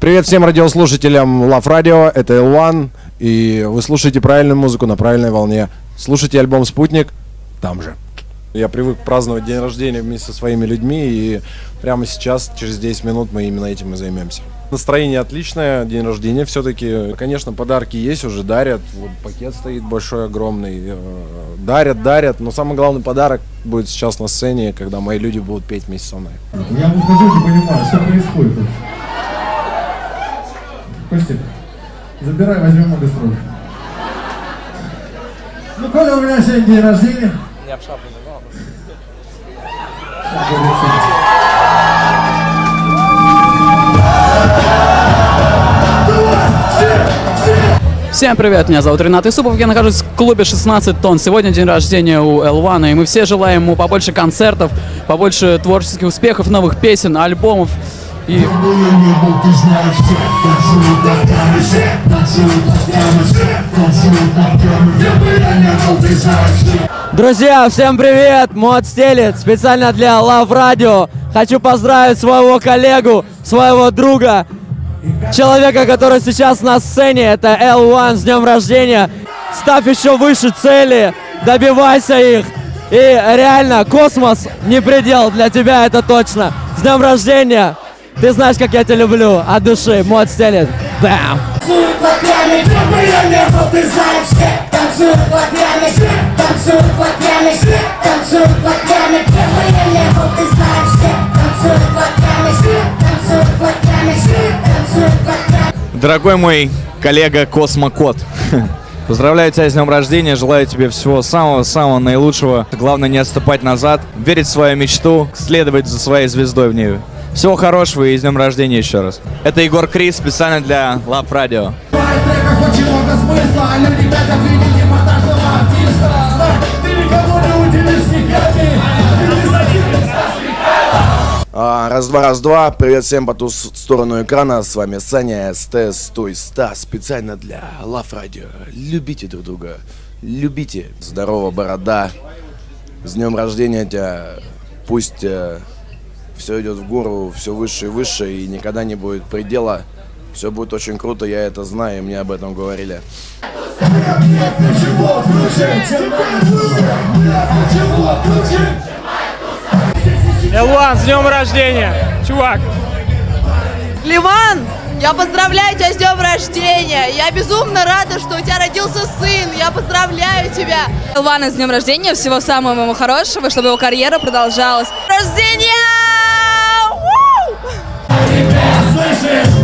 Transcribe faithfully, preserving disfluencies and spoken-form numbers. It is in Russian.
Привет всем радиослушателям Love Radio, это эл уан, и вы слушаете правильную музыку на правильной волне. Слушайте альбом «Спутник» там же. Я привык праздновать день рождения вместе со своими людьми, и прямо сейчас, через десять минут, мы именно этим и займемся. Настроение отличное, день рождения все-таки. Конечно, подарки есть, уже дарят. Вот пакет стоит большой, огромный. Дарят, дарят. Но самый главный подарок будет сейчас на сцене, когда мои люди будут петь вместе со мной. Я вот хожу, не понимаю, что происходит тут. Костик, забирай, возьмем на гастроли. Ну, Коля, у меня сегодня день рождения. Не обшапленный, ладно. Всем привет, меня зовут Ренат Исупов, я нахожусь в клубе шестнадцать тонн. Сегодня день рождения у эл уан, и мы все желаем ему побольше концертов, побольше творческих успехов, новых песен, альбомов. И... Друзья, всем привет! Мод стелит специально для Love Radio. Хочу поздравить своего коллегу, своего друга, человека, который сейчас на сцене. Это эл уан с днем рождения. Ставь еще выше цели, добивайся их. И реально, космос не предел для тебя, это точно. С днем рождения! Ты знаешь, как я тебя люблю, от души. Мод стелит. Бам! Дорогой мой коллега Космокот, поздравляю тебя с днем рождения, желаю тебе всего самого-самого наилучшего. Главное не отступать назад, верить в свою мечту, следовать за своей звездой в небе. Всего хорошего и с днем рождения еще раз. Это Егор Крис, специально для Love Radio. А, раз, два, раз, два. Привет всем по ту сторону экрана. С вами Саня, СТ, Стой, Ста. Специально для Love Radio. Любите друг друга. Любите. Здорово, борода. С днем рождения тебя. Пусть э, все идет в гору, все выше и выше, и никогда не будет предела. Все будет очень круто, я это знаю, и мне об этом говорили. эл уан, с днем рождения, чувак! Ливан, я поздравляю тебя с днем рождения! Я безумно рада, что у тебя родился сын! Я поздравляю тебя! эл уан, с днем рождения, всего самого ему хорошего, чтобы его карьера продолжалась. Рождения! Слышишь?